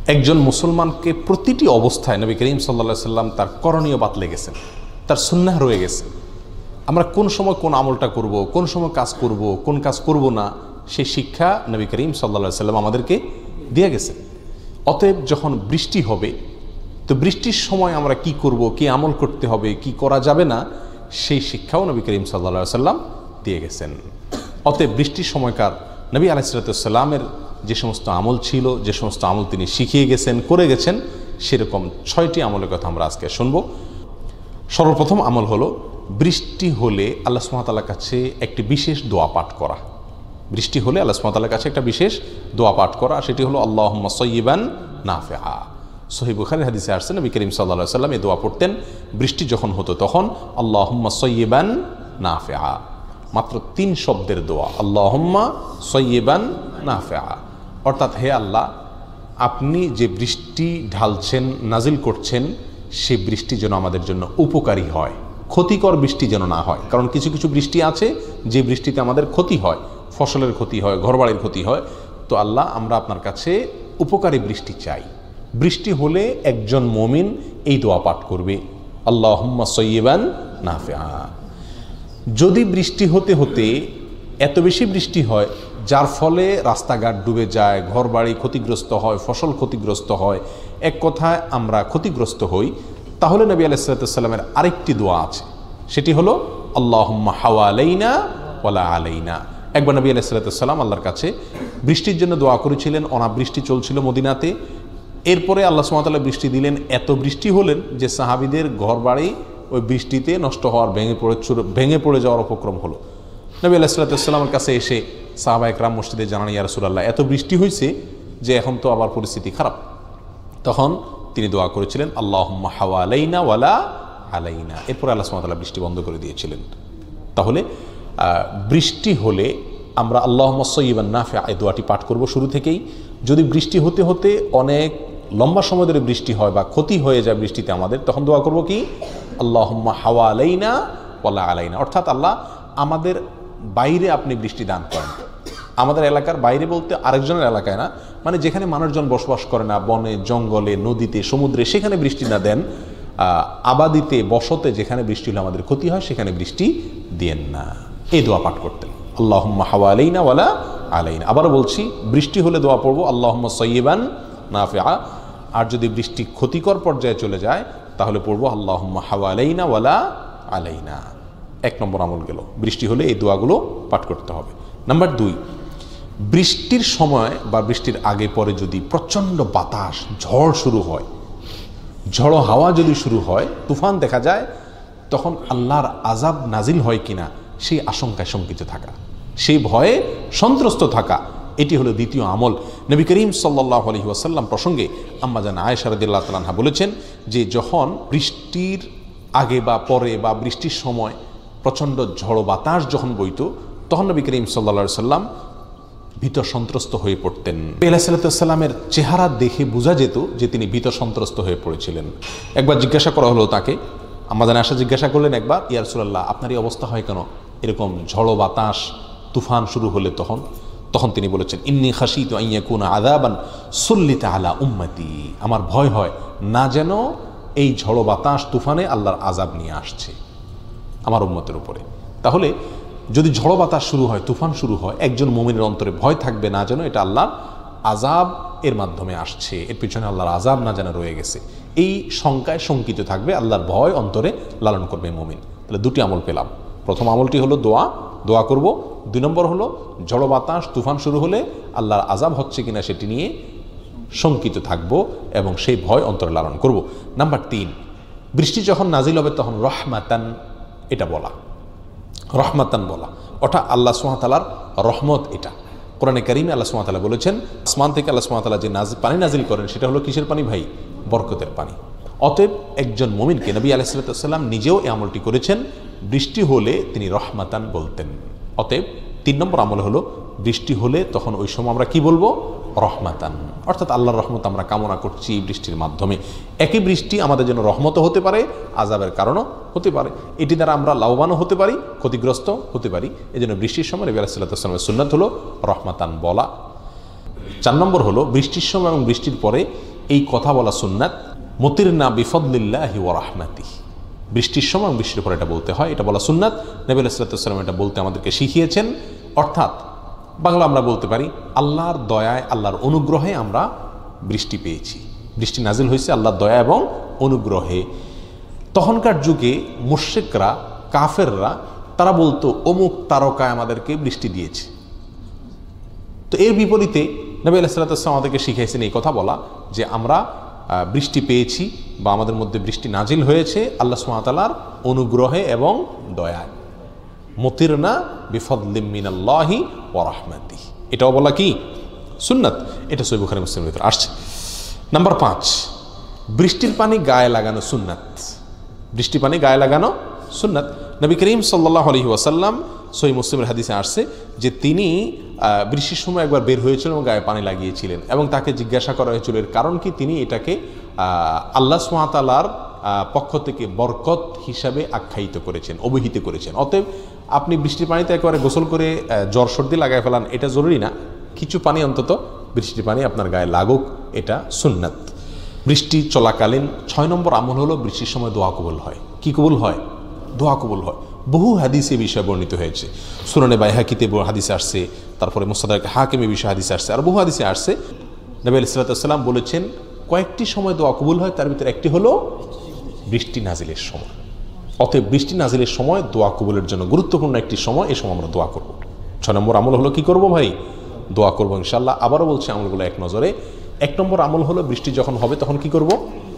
একজন মুসলমানকে প্রতিটি অবস্থায় নবী করিম সাল্লাল্লাহু আলাইহি সাল্লাম তার করণীয় বাতলে গেছেন, তার সুন্নাহ রয়ে গেছে। আমরা কোন সময় কোন আমলটা করব, কোন সময় কাজ করব, কোন কাজ করব না, সেই শিক্ষা নবী করিম সাল্লাল্লাহু আলাইহি সাল্লাম আমাদেরকে দিয়ে গেছেন। অতএব যখন বৃষ্টি হবে, তো বৃষ্টির সময় আমরা কি করব, কি আমল করতে হবে, কি করা যাবে না, সেই শিক্ষাও নবী করিম সাল্লাল্লাহু আলাইহি সাল্লাম দিয়ে গেছেন। অতএব বৃষ্টির সময়কার নবী আলাইহিস সালামের যে সমস্ত আমল ছিল, যে সমস্ত আমল তিনি শিখিয়ে গেছেন, করে গেছেন, সেরকম 6টি আমলের কথা আমরা আজকে শুনব। সর্বপ্রথম আমল হলো বৃষ্টি হলে আল্লাহ সুবহানাহু ওয়া তাআলার কাছে একটি বিশেষ দোয়া পাঠ করা। বৃষ্টি হলে আল্লাহ সুবহানাহু ওয়া তাআলার কাছে একটা বিশেষ দোয়া পাঠ করা, সেটি হলো আল্লাহুম্মা সাইয়্যিবান নাফিআ। সহিহ বুখারীর হাদিসে আসছে নবী করিম সাল্লাল্লাহু আলাইহি সাল্লাম এই দোয়া পড়তেন বৃষ্টি যখন হতো তখন, আল্লাহুম্মা সাইয়্যিবান নাফিআ। মাত্র 3 শব্দের দোয়া, আল্লাহুম্মা সাইয়্যিবান নাফিআ, অর্থাৎ হে আল্লাহ, আপনি যে বৃষ্টি ঢালছেন, নাজিল করছেন, সেই বৃষ্টি যেন আমাদের জন্য উপকারী হয়, ক্ষতিকর বৃষ্টি যেন না হয়। কারণ কিছু কিছু বৃষ্টি আছে যে বৃষ্টিতে আমাদের ক্ষতি হয়, ফসলের ক্ষতি হয়, ঘরবাড়ির ক্ষতি হয়। তো আল্লাহ, আমরা আপনার কাছে উপকারী বৃষ্টি চাই। বৃষ্টি হলে একজন মুমিন এই দোয়া পাঠ করবে, আল্লাহুম্মা সাইয়্যিবান নাফিআ। যদি বৃষ্টি হতে হতে এত বেশি বৃষ্টি হয় যার ফলে রাস্তাঘাট ডুবে যায়, ঘরবাড়ি ক্ষতিগ্রস্ত হয়, ফসল ক্ষতিগ্রস্ত হয়, এক কথায় আমরা ক্ষতিগ্রস্ত হই, তাহলে নবী আলাইহিস সালামের আরেকটি দোয়া আছে, সেটি হলো আল্লাহুম্মা হাওয়ালাইনা ওয়ালা আলাইনা। একবার নবী আলাইহিস সালাম আল্লাহর কাছে বৃষ্টির জন্য দোয়া করেছিলেন, অনাবৃষ্টি চলছিল মদিনাতে। এরপরে আল্লাহ সুবহানাহু ওয়া তাআলা বৃষ্টি দিলেন, এত বৃষ্টি হলেন যে সাহাবীদের ঘরবাড়ি ওই বৃষ্টিতে নষ্ট হওয়ার, ভেঙে পড়ে যাওয়ার উপক্রম হলো। নবী আলাইহিস সালামের কাছে এসে সাহাবায়ে কেরাম মসজিদে জানান, ইয়া রাসূলুল্লাহ, এত বৃষ্টি হয়েছে যে এখন তো আবার পরিস্থিতি খারাপ। তখন তিনি দোয়া করেছিলেন আল্লাহুম্মা হাওয়ালাইনা ওয়ালা আলাইনা। এরপরে আল্লাহ সুবহানাহু ওয়া তাআলা বৃষ্টি বন্ধ করে দিয়েছিলেন। তাহলে বৃষ্টি হলে আমরা আল্লাহুম্মা সাইয়্যিবান নাফিআ এই দোয়াটি পাঠ করব শুরু থেকেই। যদি বৃষ্টি হতে হতে অনেক লম্বা সময় ধরে বৃষ্টি হয় বা ক্ষতি হয়ে যায় বৃষ্টিতে আমাদের, তখন দোয়া করব কি, আল্লাহুম্মা হাওয়ালাইনা ওয়ালা আলাইনা, অর্থাৎ আল্লাহ, আমাদের বাইরে আপনি বৃষ্টি দান করেন। আমাদের এলাকার বাইরে বলতে আরেকজনের এলাকায় না, মানে যেখানে মানুষজন বসবাস করে না, বনে, জঙ্গলে, নদীতে, সমুদ্রে, সেখানে বৃষ্টি না দেন। আবাদিতে, বসতে যেখানে বৃষ্টি হলে আমাদের ক্ষতি হয়, সেখানে বৃষ্টি দিয়েন না। এই দোয়া পাঠ করতেন, আল্লাহুম্মা হাওয়ালাইনা ওয়ালা আলাইনা। আবারও বলছি, বৃষ্টি হলে দোয়া পড়বো আল্লাহুম্মা সাইয়্যিবান নাফিআ। আর যদি বৃষ্টি ক্ষতিকর পর্যায়ে চলে যায় তাহলে পড়বো আল্লাহুম্মা হাওয়ালাইনা ওয়ালা আলাইনা। 1 নম্বর আমল গেল, বৃষ্টি হলে এই দোয়াগুলো পাঠ করতে হবে। নাম্বার 2, বৃষ্টির সময় বা বৃষ্টির আগে পরে যদি প্রচণ্ড বাতাস, ঝড় শুরু হয়, ঝড়ো হাওয়া যদি শুরু হয়, তুফান দেখা যায়, তখন আল্লাহর আযাব নাজিল হয় কিনা সেই আশঙ্কায় শঙ্কিত থাকা, সেই ভয়ে সন্ত্রস্ত থাকা, এটি হলো দ্বিতীয় আমল। নবী করিম সাল্লাল্লাহু আলাইহি ওয়াসাল্লাম প্রসঙ্গে আম্মা জান আয়েশা রাদিয়াল্লাহু তাআলা আনহা বলেছেন যে যখন বৃষ্টির আগে বা পরে বা বৃষ্টির সময় প্রচণ্ড ঝড়ো বাতাস যখন বইত, তখন নবী করিম সাল্লাল্লাহু আলাইহি ওয়াসাল্লাম ভীত সন্ত্রস্ত হয়ে পড়তেন। আলাইহিস সালামের চেহারা দেখে বোঝা যেত যে তিনি ভীত সন্ত্রস্ত হয়ে পড়েছিলেন। একবার জিজ্ঞাসা করা হলো তাকে, আম্মা জান আয়েশা জিজ্ঞাসা করলেন একবার, ইয়া রাসূলুল্লাহ, আপনার এই অবস্থা হয় কেন, এরকম ঝড়ো বাতাস, তুফান শুরু হলে? তখন তিনি বলেছেন, ইন্নী খাশিতু আন ইয়াকুনা আযাবান সুল্লিতা আলা উম্মতি, আমার ভয় হয় না যেন এই ঝড়ো বাতাস, তুফানে আল্লাহর আযাব নিয়ে আসছে আমার উম্মতের উপরে। তাহলে যদি ঝড়ো বাতাস শুরু হয়, তুফান শুরু হয়, একজন মুমিনের অন্তরে ভয় থাকবে না যেন এটা আল্লাহর আযাব এর মাধ্যমে আসছে, এর পিছনে আল্লাহর আযাব না যেন রয়ে গেছে, এই শঙ্কায় শঙ্কিত থাকবে, আল্লাহর ভয় অন্তরে লালন করবে মুমিন। তাহলে 2টি আমল পেলাম। প্রথম আমলটি হলো দোয়া করব। 2 নম্বর হলো ঝড়ো বাতাস, তুফান শুরু হলে আল্লাহর আযাব হচ্ছে কিনা সেটি নিয়ে শঙ্কিত থাকব এবং সেই ভয় অন্তরে লালন করব। নাম্বার 3, বৃষ্টি যখন নাজিল হবে তখন রহমাতান, এটা বলা, রহমাতান বলা, ওটা আল্লাহ সুবহানাহু ওয়া তাআলার রহমত। এটা কোরআনে কারীমে আল্লাহ সুবহানাহু ওয়া তাআলা বলেছেন, আসমান থেকে আল্লাহ সুবহানাহু ওয়া তাআলা যে পানি নাজিল করেন সেটা হলো কিসের পানি ভাই? বরকতের পানি। অতএব একজন মুমিনকে, নবী আলাইহিস সালাম নিজেও এই আমলটি করেছেন, বৃষ্টি হলে তিনি রহমাতান বলতেন। অতএব 3 নম্বর আমল হলো বৃষ্টি হলে তখন ওই সময় আমরা কি বলবো? রহমাতান, অর্থাৎ আল্লাহর রহমত আমরা কামনা করছি বৃষ্টির মাধ্যমে। একই বৃষ্টি আমাদের জন্য রহমতও হতে পারে, আযাবের কারণও হতে পারে, এটি দ্বারা আমরা লাভবানও হতে পারি, ক্ষতিগ্রস্ত হতে পারি। এই জন্য বৃষ্টির সময় নবী আলাইহিস সালামের সুন্নাত হলো রহমাতান বলা। 4 নম্বর হলো বৃষ্টির সময় এবং বৃষ্টির পরে এই কথা বলা সুন্নাত। মুতিরনা বিফদলিল্লাহি ওয়া রাহমাতিহি, বৃষ্টির সময় বৃষ্টির পর এটা বলতে হয়, এটা বলা সুন্নাত। নবী আলাইহিস সালাতু ওয়াস সালাম এটা বলতে আমাদেরকে শিখিয়েছেন। অর্থাৎ বাংলা আমরা বলতে পারি আল্লাহর দয়ায়, আল্লাহর অনুগ্রহে আমরা বৃষ্টি পেয়েছি, বৃষ্টি নাজিল হয়েছে আল্লাহর দয়া এবং অনুগ্রহে। তখনকার যুগে মুশরিকরা, কাফেররা, তারা বলতো অমুক তারকায় আমাদেরকে বৃষ্টি দিয়েছে। তো এর বিপরীতে নবী আলাইহিস সালাতু ওয়াস সালাম আমাদেরকে শিখিয়েছেন এই কথা বলা যে আমরা বৃষ্টি পেয়েছি বা আমাদের মধ্যে বৃষ্টি নাজিল হয়েছে আল্লাহ সুবহানাহু ওয়া তাআলার অনুগ্রহে এবং দয়ায়। মুতিরনা বিফদলিম মিনাল্লাহি ওয়া রাহমাতিহি, এটাও বলা কি সুন্নাত। এটা সহিহ বুখারী মুসলিমের ভিতরে আসছে। নাম্বার 5, বৃষ্টির পানি গায়ে লাগানো সুন্নাত। বৃষ্টির পানি গায়ে লাগানো সুন্নাত। নবী করিম সাল্লাল্লাহু আলাইহি ওয়াসাল্লাম সহিহ মুসলিমের হাদিসে আসছে যে তিনি বৃষ্টির সময় একবার বের হয়েছিলেন এবং গায়ে পানি লাগিয়েছিলেন এবং তাকে জিজ্ঞাসা করা হয়েছিল এর কারণ কি। তিনি এটাকে আল্লাহ সুবহানাহু ওয়া তাআলার পক্ষ থেকে বরকত হিসাবে আখ্যায়িত করেছেন, অভিহিত করেছেন। অতএব আপনি বৃষ্টির পানিতে একেবারে গোসল করে জ্বর সর্দি লাগায় ফেলান, এটা জরুরি না। কিছু পানি অন্তত বৃষ্টির পানি আপনার গায়ে লাগুক, এটা সুন্নাত। বৃষ্টি চলাকালীন 6 নম্বর আমল হলো বৃষ্টির সময় দোয়া কবুল হয়। কি কবুল হয়? দোয়া কবুল হয়। বহু হাদিসে বিষয়ে বর্ণিত হয়েছে। সুনানে বাইহাকিতে হাদিসে আসছে, তারপরে মুসনাদ হাকিমে বিষয়ে হাদিসে আসছে, আর বহু হাদিসে আসছে। নবী আলাইহিস সালাতু ওয়াস সালাম বলেছেন কয়েকটি সময় দোয়া কবুল হয়, তার ভিতরে একটি হলো বৃষ্টি নাজিলের সময়। অতএব বৃষ্টি নাজিলের সময় দোয়া কবুলের জন্য গুরুত্বপূর্ণ একটি সময়, এই সময় আমরা দোয়া করব। 6 নম্বর আমল হলো কি করব ভাই? দোয়া করব ইনশাআল্লাহ। আবারও বলছি আমলগুলো এক নজরে। 1 নম্বর আমল হলো বৃষ্টি যখন হবে তখন কি করব?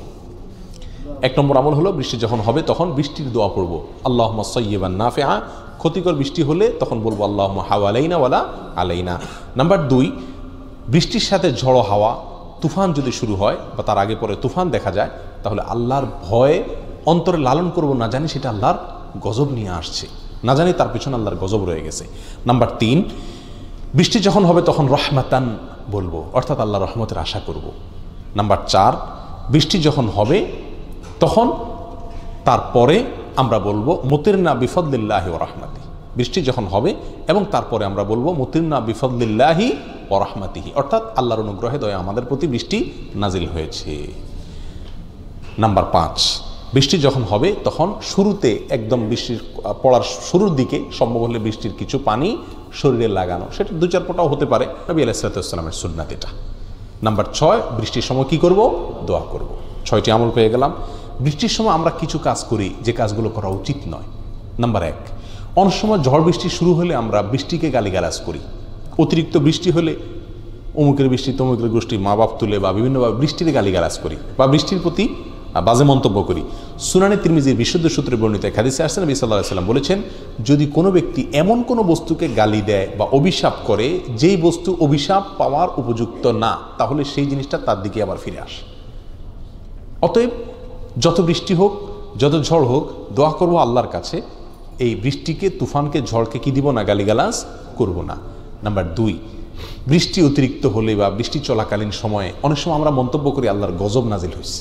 1 নম্বর আমল হলো বৃষ্টি যখন হবে তখন বৃষ্টির দোয়া পড়ব, আল্লাহুম্মা সাইয়্যিবান নাফিআ। ক্ষতিকর বৃষ্টি হলে তখন বলবো আল্লাহুম্মা হাওয়ালাইনা ওয়ালা আলাইনা। নাম্বার 2, বৃষ্টির সাথে ঝড়ো হাওয়া, তুফান যদি শুরু হয় বা তার আগে পরে তুফান দেখা যায়, তাহলে আল্লাহর ভয়ে অন্তরে লালন করব, না জানি সেটা আল্লাহর গজব নিয়ে আসছে, না জানি তার পিছনে আল্লাহর গজব রয়ে গেছে। নাম্বার 3, বৃষ্টি যখন হবে তখন রহমাতান বলবো, অর্থাৎ আল্লাহর রহমতের আশা করব। নাম্বার 4, বৃষ্টি যখন হবে তখন তারপরে আমরা বলবো মুতিরনা বিফদলিল্লাহি ওয়া রাহমাতিহি। বৃষ্টি যখন হবে এবং তারপরে আমরা বলবো মুতিরনা বিফদলিল্লাহি ওয়া রাহমাতিহি, অর্থাৎ আল্লাহর অনুগ্রহে দয়া আমাদের প্রতি বৃষ্টি নাজিল হয়েছে। নাম্বার 5, বৃষ্টি যখন হবে তখন শুরুতে একদম বৃষ্টির পড়ার শুরুর দিকে সম্ভব হলে বৃষ্টির কিছু পানি শরীরে লাগানো, সেটা 2-4 ফোঁটাও হতে পারে। নবী আলাইহিস সালাতু ওয়াস সালামের সুন্নাত এটা। নাম্বার 6, বৃষ্টির সময় কি করব? দোয়া করব। 6টি আমল পেয়ে গেলাম। বৃষ্টির সময় আমরা কিছু কাজ করি যে কাজগুলো করা উচিত নয়। নাম্বার 1, অনেক সময় ঝড় বৃষ্টি শুরু হলে আমরা বৃষ্টিকে গালিগালাজ করি। অতিরিক্ত বৃষ্টি হলে অমুকের বৃষ্টি তমুকের গোষ্ঠী মা বাপ তুলে বা বিভিন্নভাবে বৃষ্টির গালিগালাজ করি বা বৃষ্টির প্রতি বাজে মন্তব্য করি। সুনানে তিরমিজির বিশুদ্ধ সূত্রে বর্ণিত এক হাদিসে আসছে নবী সাল্লাল্লাহু আলাইহি ওয়াসাল্লাম বলেছেন, যদি কোনো ব্যক্তি এমন কোনো বস্তুকে গালি দেয় বা অভিশাপ করে যেই বস্তু অভিশাপ পাওয়ার উপযুক্ত না, তাহলে সেই জিনিসটা তার দিকে আবার ফিরে আসে। অতএব যত বৃষ্টি হোক, যত ঝড় হোক, দোয়া করব আল্লাহর কাছে এই বৃষ্টিকে, তুফানকে, ঝড়কে কি দিব না? গালিগালাজ করব না। নাম্বার 2, বৃষ্টি অতিরিক্ত হলে বা বৃষ্টি চলাকালীন সময়ে অনেক সময় আমরা মন্তব্য করি আল্লাহর গজব নাজিল হয়েছে,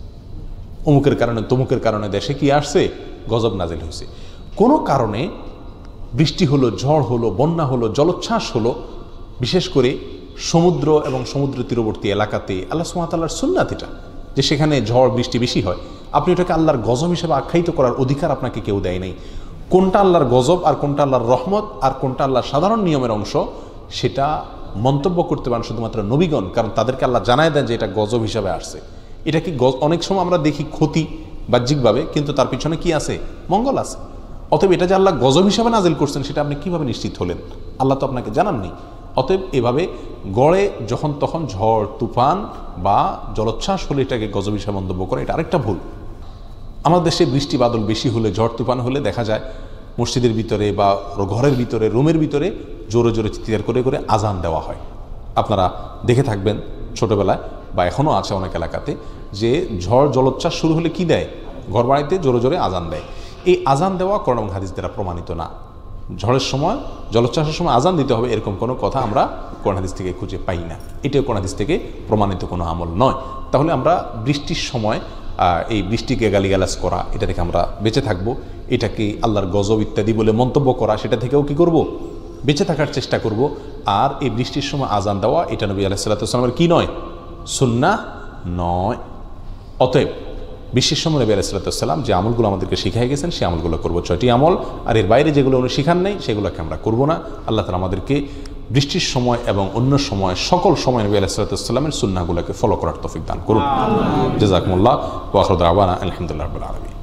অমুকের কারণে তমুকের কারণে দেশে কি আসছে? গজব নাজিল হয়েছে। কোনো কারণে বৃষ্টি হলো, ঝড় হলো, বন্যা হলো, জলোচ্ছ্বাস হলো, বিশেষ করে সমুদ্র এবং সমুদ্র তীরবর্তী এলাকাতে আল্লাহ সুবহানাহু ওয়া তাআলার সুন্নাত এটা, যে সেখানে ঝড় বৃষ্টি বেশি হয়, আপনি ওটাকে আল্লাহর গজব হিসেবে আখ্যায়িত করার অধিকার আপনাকে কেউ দেয় নাই। কোনটা আল্লাহর গজব আর কোনটা আল্লাহর রহমত আর কোনটা আল্লাহর সাধারণ নিয়মের অংশ, সেটা মন্তব্য করতে পারেন শুধুমাত্র নবীগণ, কারণ তাদেরকে আল্লাহ জানায় দেন যে এটা গজব হিসাবে আসছে। এটা কি অনেক সময় আমরা দেখি ক্ষতি বাহ্যিকভাবে, কিন্তু তার পিছনে কি আছে? মঙ্গল আছে। অতএব এটা যে আল্লাহ গজব হিসাবে নাজিল করছেন সেটা আপনি কিভাবে নিশ্চিত হলেন? আল্লাহ তো আপনাকে জানাননি। অতএব এভাবে গড়ে যখন তখন ঝড় তুফান বা জলোচ্ছ্বাস হলে এটাকে গজব হিসাবে মন্তব্য করে, এটা আরেকটা ভুল। আমাদের দেশে বৃষ্টি বাদল বেশি হলে, ঝড় তুফান হলে দেখা যায় মসজিদের ভিতরে বা ঘরের ভিতরে, রুমের ভিতরে জোরে জোরে চিৎকার করে করে আজান দেওয়া হয়। আপনারা দেখে থাকবেন ছোটোবেলায় বা এখনও আছে অনেক এলাকাতে, যে ঝড় জলোচ্ছ্বাস শুরু হলে কি দেয়? ঘর বাড়িতে জোরে জোরে আজান দেয়। এই আজান দেওয়া কোরআন এবং হাদিস দ্বারা প্রমাণিত না। ঝড়ের সময়, জলোচ্ছ্বাসের সময় আজান দিতে হবে এরকম কোনো কথা আমরা কোরআন হাদিস থেকে খুঁজে পাই না। এটাও কোরআন হাদিস থেকে প্রমাণিত কোনো আমল নয়। তাহলে আমরা বৃষ্টির সময় এই বৃষ্টিকে গালিগালাজ করা, এটা থেকে আমরা বেঁচে থাকবো। এটাকে আল্লাহর গজব ইত্যাদি বলে মন্তব্য করা, সেটা থেকেও কি করব? বেঁচে থাকার চেষ্টা করব। আর এই বৃষ্টির সময় আজান দেওয়া, এটা নবী আলাইহিস সালাতু ওয়াস সালামের কি নয়? সুন্নাহ নয়। অতএব বিশেষ সময় নবী আলাইহিস সালাম যে আমলগুলো আমাদেরকে শিখাই গেছেন সেই আমলগুলো করবো, 6টি আমল। আর এর বাইরে যেগুলো উনি শিখান নেই সেগুলোকে আমরা করবো না। আল্লাহ তাআলা আমাদেরকে বৃষ্টির সময় এবং অন্য সময় সকল সময় নবী আলাইহিস সালামের সুন্নাহগুলোকে ফলো করার তৌফিক দান করুন। জাযাকুমুল্লাহ ওয়া আখিরু দাওয়ানা আলহামদুলিল্লাহি রাব্বিল আলামিন।